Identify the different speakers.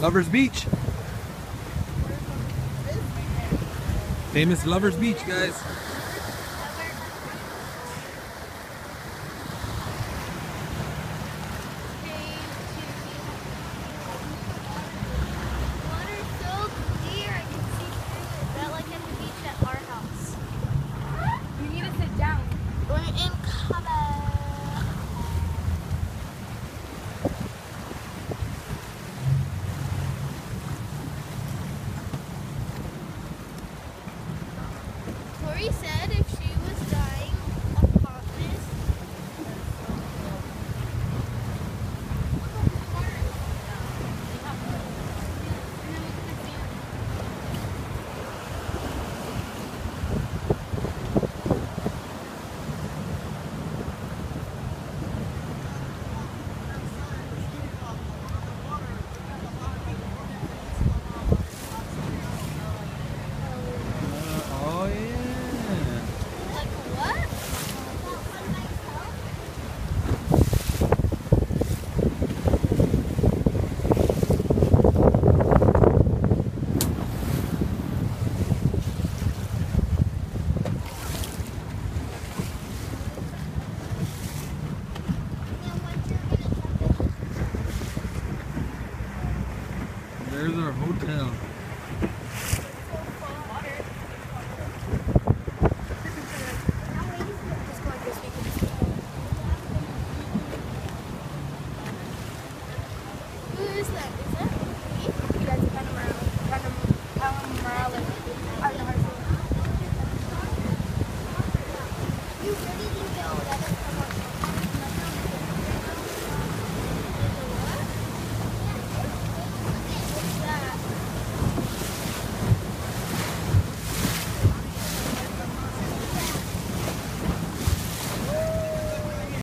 Speaker 1: Lovers Beach. Famous Lovers Beach, guys.
Speaker 2: Water's so clear, I can see through it. Is that like at the beach at our house?
Speaker 3: You need to sit down.
Speaker 2: We're in Cabo. Tori said if she was dying of hotness,
Speaker 1: Oh yeah.
Speaker 2: like what?
Speaker 1: There's our hotel.
Speaker 2: Who is that?